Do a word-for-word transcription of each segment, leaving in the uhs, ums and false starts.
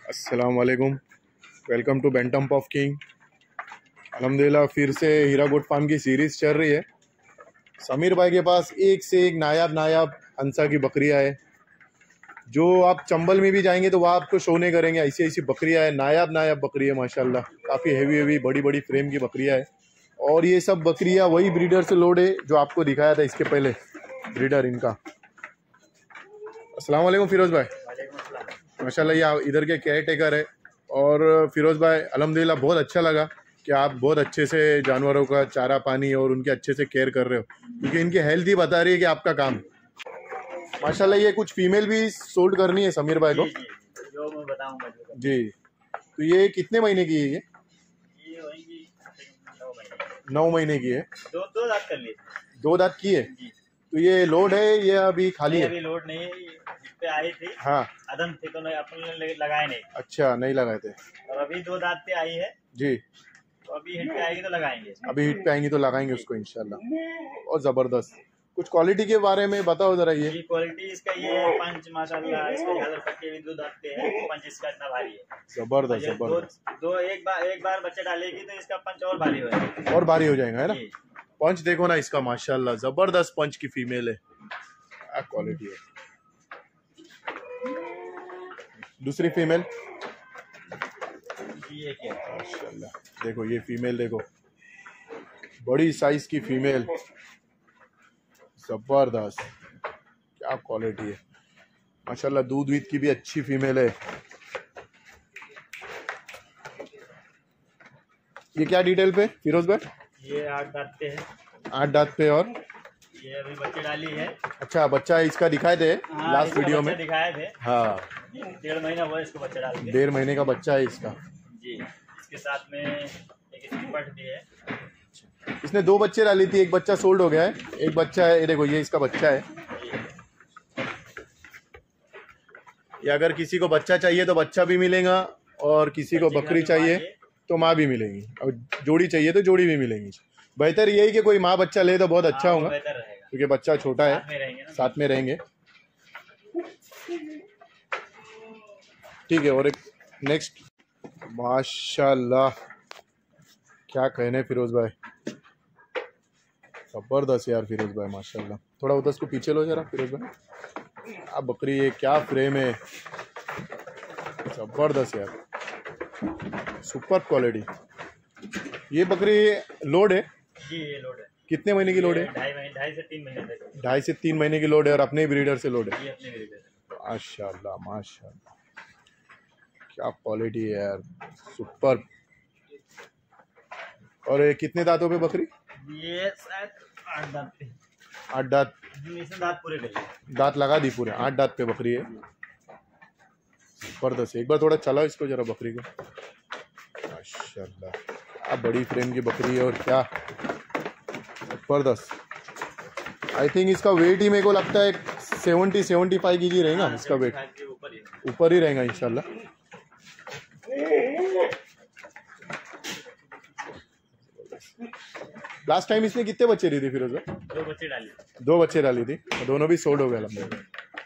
अस्सलाम वालेकुम, welcome to Bantam Pof King. अल्हम्दुलिल्लाह फिर से हीरा गोट फार्म की सीरीज़ चल रही है। समीर भाई के पास एक से एक नायाब नायाब हंसा की बकरियां है, जो आप चंबल में भी जाएंगे तो वहाँ आपको शो नहीं करेंगे। ऐसी ऐसी बकरियां है, नायाब नायाब बकरी है माशाल्लाह। काफ़ी हैवी हैवी बड़ी बड़ी फ्रेम की बकरियां है, और ये सब बकरियां वही ब्रीडर से लोड है जो आपको दिखाया था इसके पहले, ब्रीडर इनका। अस्सलाम वालेकुम फिरोज़ भाई। माशाल्लाह ये इधर के केयर टेकर है। और फिरोज़ भाई अल्हम्दुलिल्लाह बहुत अच्छा लगा कि आप बहुत अच्छे से जानवरों का चारा पानी और उनके अच्छे से केयर कर रहे हो, क्योंकि इनकी हेल्थ ही बता रही है कि आपका काम। माशाल्लाह ये कुछ फीमेल भी सोल्ड करनी है समीर भाई को। जी, जी, जो मैं बताऊंगा जी, तो ये कितने महीने की है? ये ये होगी नौ महीने नौ महीने की है। दो दो दांत कर लिए दो दांत की है। जी। तो ये लोड है या अभी खाली है? अभी लोड नहीं है, इस पे आई थी। हाँ, अदम थे तो नहीं, अपन ने लगाए नहीं। अच्छा, नहीं लगाए थे। और अभी दो दांत पे आई है, जी, तो अभी हिट पे आएगी तो लगाएंगे। अभी हिट पे आएंगी तो लगाएंगे उसको इंशाल्लाह। और ज़बरदस्त कुछ क्वालिटी के बारे में बताओ ज़रा। ये क्वालिटी इसका ये है, पंच माशाल्लाह इसका झालर पट्टी भी दो दांत पे है, पंच इसका इतना भारी है। ज़बरदस्त ये ज़बरदस्त। दो, दो एक बार एक बार बच्चे डालेगी तो इसका पंच और भारी हो जाएगा। और भारी हो जाएगा, है ना। जी। पंच देखो ना इसका, माशाल्लाह ज़बरदस्त पंच की फीमेल है, क्या क्वालिटी है। दूसरी फीमेल ये क्या है? माशाल्लाह देखो, ये फीमेल देखो, बड़ी साइज की फीमेल, जबरदस्त, क्या क्वालिटी है माशाल्लाह। दूध वीध की भी अच्छी फीमेल है। ये क्या डिटेल पे फिरोज भाई? ये आठ दांत पे है। आठ दांत पे, और ये अभी बच्चे डाली है। अच्छा, बच्चा इसका दिखाए थे हाँ, लास्ट वीडियो में, दिखाए थे। हाँ, डेढ़ महीना हुआ इसको बच्चा डाल के। डेढ़ महीने का बच्चा है इसका जी। इसके साथ में एक इसकी पट भी है। इसने दो बच्चे डाली थी, एक बच्चा सोल्ड हो गया है, एक बच्चा है। ये देखो, ये इसका बच्चा है। ये अगर किसी को बच्चा चाहिए तो बच्चा भी मिलेगा, और किसी को बकरी चाहिए तो माँ भी मिलेगी, और जोड़ी चाहिए तो जोड़ी भी मिलेगी। बेहतर यही कि कोई माँ बच्चा ले तो बहुत अच्छा होगा, क्योंकि बच्चा छोटा है, साथ में रहेंगे। ठीक है। और एक नेक्स्ट, माशाल्लाह क्या कहने फिरोज भाई, जबरदस्त यार फिरोज भाई माशाल्लाह। थोड़ा उधर को पीछे लो जरा फिरोज भाई। आप बकरी ये क्या फ्रेम है, जबरदस्त यार, सुपर क्वालिटी। ये बकरी लोड है जी, ये लोड है। कितने महीने की लोड है? ढाई महीने ढाई से तीन महीने तक। ढाई से तीन महीने की लोड है, और अपने ब्रीडर से लोड है। ये अपने ब्रीडर से। माशाल्लाह माशाल्लाह, क्या क्वालिटी है यार, सुपर। और ये कितने दांतों पे बकरी? ये शायद आठ दांत पे। आठ दांत? इसमें दांत पूरे कर लिए। दांत लगा दी पूरे, आठ दांत पे बकरी है, जबरदस्त। एक बार थोड़ा चलाओ इसको जरा बकरी को, माशाल्लाह क्या बड़ी फ्रेम की बकरी है, और क्या जबरदस्त। आई थिंक इसका वेट ही मेरे को लगता है सेवेंटी सेवेंटी फाइव की जी रहेगा। हाँ, इसका वेट ऊपर ही रहेगा इंशाल्लाह। लास्ट टाइम इसने कितने बच्चे दी थी फिरोज भाई? दो बच्चे डाली। दो बच्चे डाली थी, दोनों भी सोल्ड हो गए अलहम्दुलिल्लाह।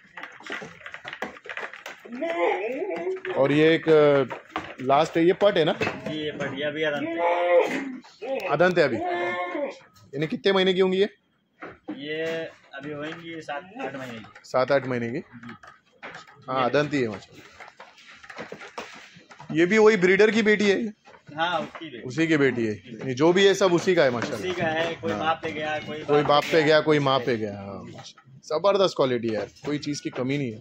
और ये एक लास्ट है, ये पट है ना? जी, ये पट, ये भी अदंत अदंत है अभी। इन्हें कितने महीने की होंगी ये? ये अभी होंगी सात आठ महीने की। सात आठ महीने की, हाँ अदंत ही है माशाल्लाह। ये भी वही ब्रीडर की बेटी है? हाँ, उसकी बेटी। उसी की बेटी है, जो भी है सब उसी का है माशाल्लाह। उसी का है, कोई माँ पे गया, कोई कोई बाप पे गया, कोई माँ पे गया। हाँ, जबरदस्त क्वालिटी है, कोई चीज़ की कमी नहीं है।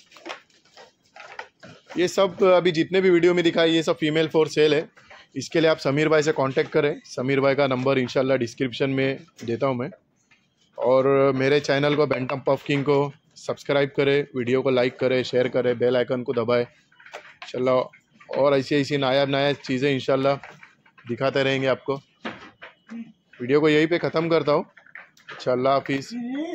ये सब अभी जितने भी वीडियो में दिखाई, ये सब फीमेल फॉर सेल है। इसके लिए आप समीर भाई से कांटेक्ट करें। समीर भाई का नंबर इंशाल्लाह डिस्क्रिप्शन में देता हूं मैं। और मेरे चैनल को बैंटम पॉफ किंग को सब्सक्राइब करें, वीडियो को लाइक करें, शेयर करें, बेल आइकन को दबाएं इंशाल्लाह। और ऐसी ऐसी नायाब नायाब चीज़ें इंशाल्लाह दिखाते रहेंगे आपको। वीडियो को यहीं पे ख़त्म करता हूँ। इंशाल्लाह हाफिज़।